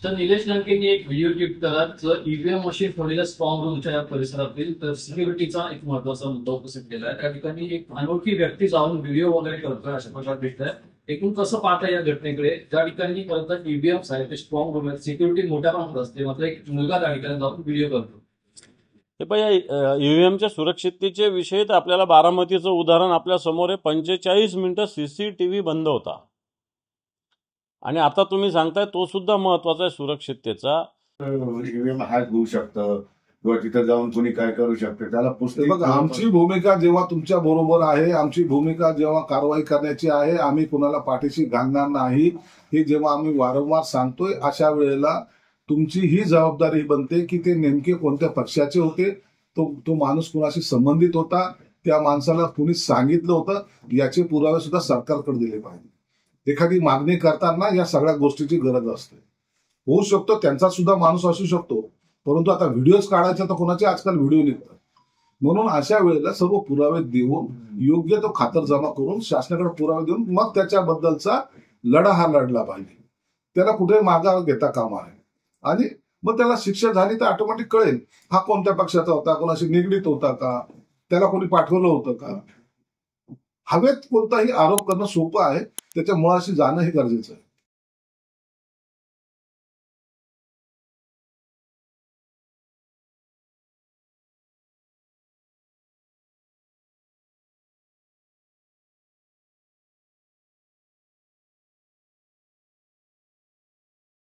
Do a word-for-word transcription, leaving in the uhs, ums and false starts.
तर निलेश लंकेंनी एक व्हिडिओ ट्विट करत ईव्हीएम मशीन ठेवलेल्या स्ट्रॉंग रूमच्या परिसरातील तर सिक्युरिटीचा एक महत्वाचा मुद्दा उपस्थित केला आहे. त्या ठिकाणी एक अनोळखी व्यक्ती जाऊन व्हिडिओ वगैरे करतोय अशा प्रकारे दिसतंय. एकूण कसं पाहता या घटनेकडे, ज्या ठिकाणी खरं तर ईव्हीएम्स आहेत ते स्ट्रॉंग रूम आहेत, सिक्युरिटी मोठ्या प्रमाणात असते, मात्र एक मुलगा त्या ठिकाणी जाऊन व्हिडिओ करतो. हे पाहिजे ईव्हीएमच्या सुरक्षिततेचे विषय तर आपल्याला बारामतीचं उदाहरण आपल्या समोर आहे. पंचेचाळीस मिनिटं सीसीटीव्ही बंद होता आणि आता तुम्ही सांगताय तो सुद्धा महत्वाचा आहे सुरक्षिततेचा. ईव्हीएम हॅक होऊ शकतं किंवा तिथे जाऊन कोणी काय करू शकतं त्याला पुस्तक. बघ, आमची भूमिका जेव्हा तुमच्या बरोबर आहे, आमची भूमिका जेव्हा कारवाई करण्याची आहे, आम्ही कुणाला पाठीशी घालणार नाही हे जेव्हा आम्ही वारंवार सांगतोय, अशा वेळेला तुमची ही जबाबदारी बनते की ते नेमके कोणत्या पक्षाचे होते, तो तो माणूस कुणाशी संबंधित होता, त्या माणसाला कुणी सांगितलं होतं, याचे पुरावे सुद्धा सरकारकडे दिले पाहिजे. एखादी मागणी करताना या सगळ्या गोष्टीची गरज असते. होऊ शकतो त्यांचा सुद्धा माणूस असू शकतो, परंतु आता व्हिडिओज काढायचा तर कोणाचे आजकाल व्हिडिओ निघतात. म्हणून अशा वेळेला सर्व पुरावे देऊन योग्य तो खातरजमा करून शासनाकडे पुरावे देऊन मग त्याच्याबद्दलचा लढा हा लढला पाहिजे. त्याला कुठे माघार घेता कामा आहे आणि मग त्याला शिक्षा झाली तर ऑटोमॅटिक कळेल हा कोणत्या पक्षाचा होता, कोणाशी निगडीत होता का, त्याला कोणी पाठवलं होतं का. हवेत कोणताही आरोप करणं सोपं आहे, त्याच्या मुळाशी जाणं हे गरजेचं आहे.